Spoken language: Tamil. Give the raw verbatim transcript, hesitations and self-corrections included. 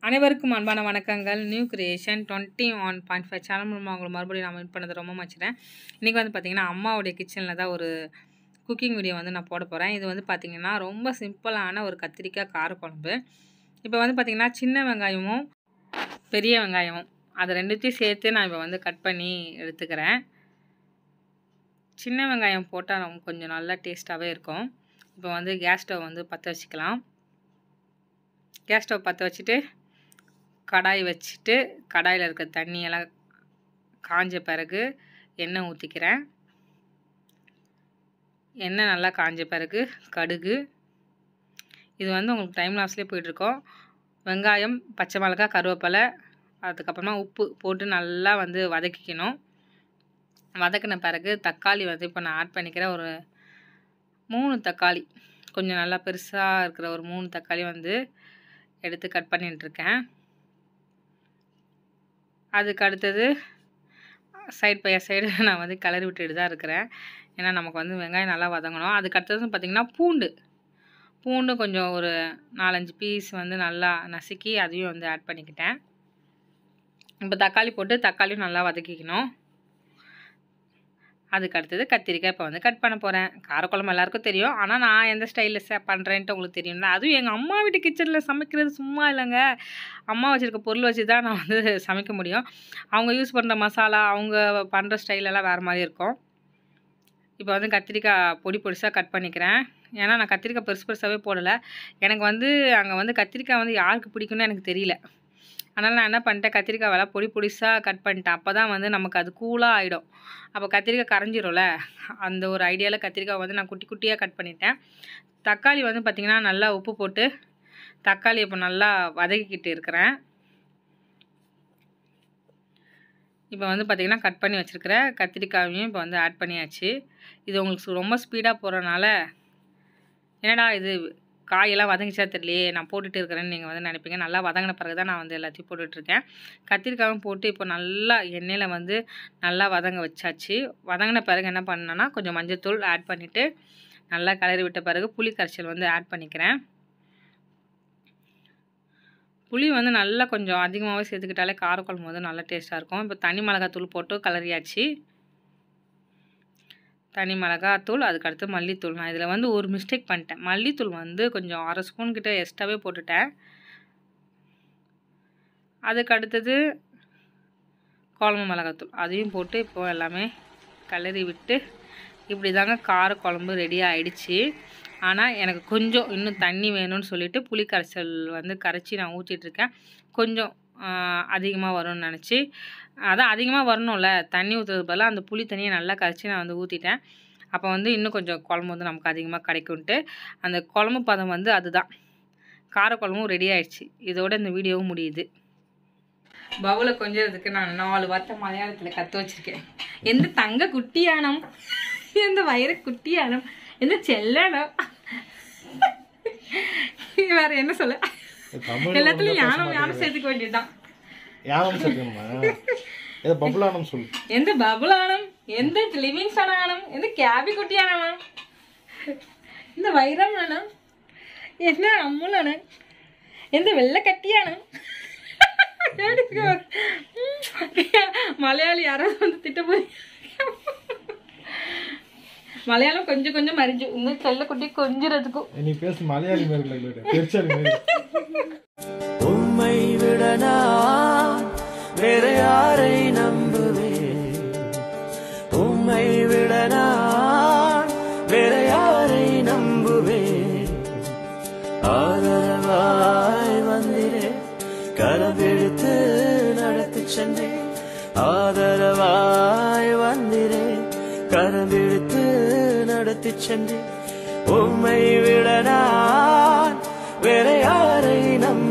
அனைவருக்கும் அன்பான வணக்கங்கள். New creation twenty one point five channel மூலமாக உங்களை மறுபடியும் நான் மீட் பண்ணது ரொம்ப மச்சிட்டேன். இன்றைக்கி வந்து பார்த்திங்கன்னா அம்மாவுடைய கிச்சனில் தான் ஒரு குக்கிங் வீடியோ வந்து நான் போட போகிறேன். இது வந்து பார்த்திங்கன்னா ரொம்ப சிம்பிளான ஒரு கத்திரிக்காய் காரக்குழம்பு. இப்போ வந்து பார்த்திங்கன்னா சின்ன வெங்காயமும் பெரிய வெங்காயமும் அது ரெண்டுத்தையும் சேர்த்து நான் இப்போ வந்து கட் பண்ணி எடுத்துக்கிறேன். சின்ன வெங்காயம் போட்டால் ரொம்ப கொஞ்சம் நல்லா டேஸ்ட்டாகவே இருக்கும். இப்போ வந்து கேஸ் ஸ்டவ் வந்து பற்ற வச்சுக்கலாம். கேஸ் ஸ்டவ் பற்ற வச்சுட்டு கடாய் வச்சுட்டு கடாயில் இருக்க தண்ணியெல்லாம் காஞ்ச பிறகு எண்ணெய் ஊற்றிக்கிறேன். எண்ணெய் நல்லா காஞ்ச பிறகு கடுகு, இது வந்து உங்களுக்கு டைம் லாஸ்லேயே போயிட்டுருக்கோம். வெங்காயம், பச்சை மிளகாய், கருவேப்பிலை, அதுக்கப்புறமா உப்பு போட்டு நல்லா வந்து வதக்கிக்கணும். வதக்கின பிறகு தக்காளி வந்து இப்போ நான் ஆட் பண்ணிக்கிறேன். ஒரு மூணு தக்காளி, கொஞ்சம் நல்லா பெருசாக இருக்கிற ஒரு மூணு தக்காளி வந்து எடுத்து கட் பண்ணிட்டுருக்கேன். அதுக்கு அடுத்தது சைட் பை சைடு நான் வந்து கிளறி விட்டுட்டு தான் இருக்கிறேன். ஏன்னா நமக்கு வந்து வெங்காயம் நல்லா வதங்கணும். அதுக்கு அடுத்தது பார்த்திங்கன்னா பூண்டு பூண்டு கொஞ்சம் ஒரு நாலஞ்சு பீஸ் வந்து நல்லா நசுக்கி அதையும் வந்து ஆட் பண்ணிக்கிட்டேன். இப்போ தக்காளி போட்டு தக்காளியும் நல்லா வதக்கிக்கணும். அதுக்கு அடுத்தது கத்திரிக்காய் இப்போ வந்து கட் பண்ண போகிறேன். காரக்குழம்பு எல்லாருக்கும் தெரியும், ஆனால் நான் எந்த ஸ்டைலில் சே பண்ணுறேன்ட்டு உங்களுக்கு தெரியும்ல. அதுவும் எங்கள் அம்மா வீட்டு கிச்சனில் சமைக்கிறது சும்மா இல்லைங்க. அம்மா வச்சுருக்க பொருள் வச்சு தான் நான் வந்து சமைக்க முடியும். அவங்க யூஸ் பண்ணுற மசாலா, அவங்க பண்ணுற ஸ்டைலெல்லாம் வேறு மாதிரி இருக்கும். இப்போ வந்து கத்திரிக்காய் பொடி பொடிசாக கட் பண்ணிக்கிறேன். ஏன்னா நான் கத்திரிக்காய் பெருசு பெருசாகவே போடலை. எனக்கு வந்து அங்கே வந்து கத்திரிக்காய் வந்து யாருக்கு பிடிக்கும்னு எனக்கு தெரியல. அதனால் நான் என்ன பண்ணிட்டேன், கத்திரிக்காய் வேலை பொடி பொடிசாக கட் பண்ணிட்டேன். அப்போ தான் வந்து நமக்கு அது கூலாக ஆகிடும். அப்போ கத்திரிக்காய் கரைஞ்சிரும்ல, அந்த ஒரு ஐடியாவில் கத்திரிக்காய் வந்து நான் குட்டி குட்டியாக கட் பண்ணிட்டேன். தக்காளி வந்து பார்த்திங்கன்னா நல்லா உப்பு போட்டு தக்காளி இப்போ நல்லா வதக்கிக்கிட்டு இருக்கிறேன். இப்போ வந்து பார்த்திங்கன்னா கட் பண்ணி வச்சுருக்கிற கத்திரிக்காயையும் இப்போ வந்து ஆட் பண்ணியாச்சு. இது உங்களுக்கு ரொம்ப ஸ்பீடாக போகிறனால என்னடா இது காயெல்லாம் வதங்கிச்சா தெரியலையே நான் போட்டுட்டு இருக்கிறேன்னு நீங்கள் வந்து நினைப்பீங்க. நல்லா வதங்கின பிறகு தான் நான் வந்து எல்லாத்தையும் போட்டுட்ருக்கேன். கத்திரிக்காயும் போட்டு இப்போ நல்லா எண்ணெயில் வந்து நல்லா வதங்க வச்சாச்சு. வதங்கின பிறகு என்ன பண்ணேன்னா கொஞ்சம் மஞ்சள்தூள் ஆட் பண்ணிவிட்டு நல்லா கிளறி விட்ட பிறகு புளி கரைச்சல் வந்து ஆட் பண்ணிக்கிறேன். புளி வந்து நல்லா கொஞ்சம் அதிகமாகவே சேர்த்துக்கிட்டாலே காரக்குழம்பு வந்து நல்லா டேஸ்ட்டாக இருக்கும். இப்போ தனி மிளகாத்தூள் போட்டு கிளறியாச்சு. தனி மிளகாத்தூள், அதுக்கடுத்து மல்லித்தூள். நான் இதில் வந்து ஒரு மிஸ்டேக் பண்ணிட்டேன். மல்லித்தூள் வந்து கொஞ்சம் அரை ஸ்பூன் கிட்ட எக்ஸ்ட்ராவே போட்டுட்டேன். அதுக்கு அடுத்தது குழம்பு மிளகாத்தூள் அதையும் போட்டு இப்போ எல்லாமே கிளறி விட்டு இப்படி தாங்க காரக்குழம்பு ரெடி ஆகிடுச்சு. ஆனால் எனக்கு கொஞ்சம் இன்னும் தண்ணி வேணும்னு சொல்லிவிட்டு புளி கரைசல் வந்து கரைச்சி நான் ஊற்றிட்டுருக்கேன். கொஞ்சம் அதிகமாக வரும்னு நினச்சி, அதான் அதிகமாக வரணும்ல, தண்ணி ஊற்றுறது பதிலாக அந்த புளி தண்ணியை நல்லா கரைச்சி நான் வந்து ஊற்றிட்டேன். அப்போ வந்து இன்னும் கொஞ்சம் குழம்பு வந்து நமக்கு அதிகமாக கிடைக்கும்ட்டு அந்த குழம்பு பதம் வந்து அதுதான். காரக்குழம்பும் ரெடி ஆயிடுச்சு. இதோட இந்த வீடியோவும் முடியுது. பவுலை கொஞ்சத்துக்கு நான் நாலு வார்த்தை மலையாளத்தில் கற்று வச்சுருக்கேன். எந்த தங்க குட்டியானம், எந்த வயிறு குட்டியானம், எந்த செல்லனம், வேற என்ன சொல்ல, எல்லாத்துலயும் யானம் யானம் சேர்த்துக்க வேண்டியதுதான். யானம் சேர்க்கணுமா? எந்த பபுளானம் சொல்லு. எந்த பபுளானம், எந்த லிவிங்ஸ்டனானம், எந்த கேபி குட்டியானம், இந்த வைரமானம், என்ன அம்முலானம், எந்த வெள்ளை கட்டியானம். மலையாளி யாராவது வந்து திட்ட போய் மலையாளம் கொஞ்சம் கொஞ்சம் மறிஞ்சு இந்த செல்ல குட்டி கொஞ்சிறதுக்கும் நீ பேச மலையாளி மாதிரி உம்மை விடனா வேற யாரை நம்புவேன், உம்மை விடனா வேற யாரை நம்புவேன். ஆதரவாய் வந்திரே கரவெடுத்து நடத்தி சென்றேன், ஆதரவாய் வந்திரே கரவெடுத்து நடத்தி சென்றேன். உம்மை விடனா வேற யாரை நம்ப